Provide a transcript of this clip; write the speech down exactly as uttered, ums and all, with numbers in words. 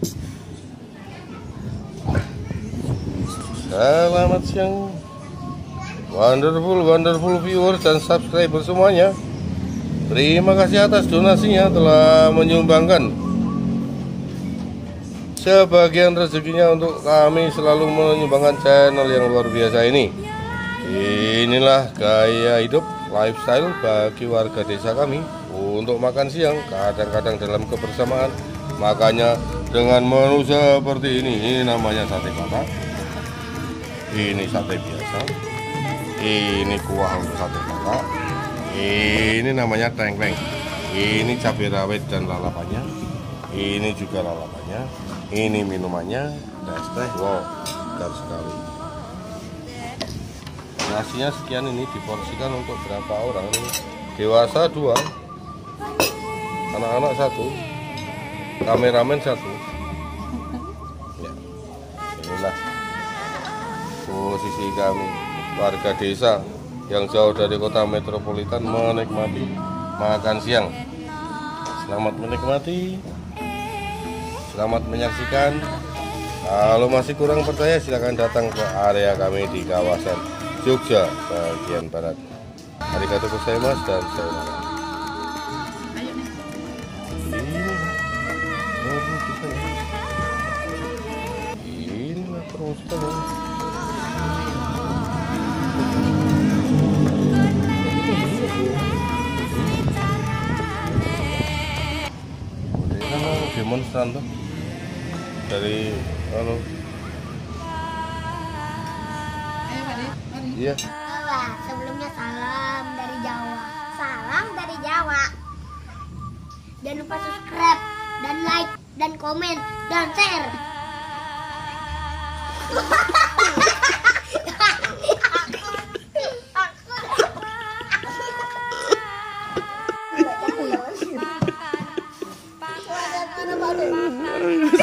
Selamat siang, wonderful wonderful viewers dan subscriber semuanya. Terima kasih atas donasinya telah menyumbangkan sebagian rezekinya untuk kami selalu menyumbangkan channel yang luar biasa ini. Inilah gaya hidup lifestyle bagi warga desa kami untuk makan siang, kadang-kadang dalam kebersamaan. Makanya dengan menu seperti ini, ini namanya sate bakar, ini sate biasa, ini kuah untuk sate bakar, ini namanya tengkleng, ini cabai rawit dan lalapannya, ini juga lalapannya, ini minumannya, es teh. Wow, segar sekali. Nasinya sekian, ini diporsikan untuk berapa orang ini? Dewasa dua, anak-anak satu, kameramen satu. Ya, inilah posisi kami warga desa yang jauh dari kota metropolitan menikmati makan siang. Selamat menikmati, selamat menyaksikan. Kalau masih kurang percaya, silakan datang ke area kami di kawasan Jogja bagian barat. Arigatou gozaimasu dan sayonara. Inilah permusuhan. Demonstran tuh dari anu. Iya. Wah, sebelumnya salam dari Jawa. Salam dari Jawa. Jangan lupa subscribe dan like dan komen dan share. Aku ya.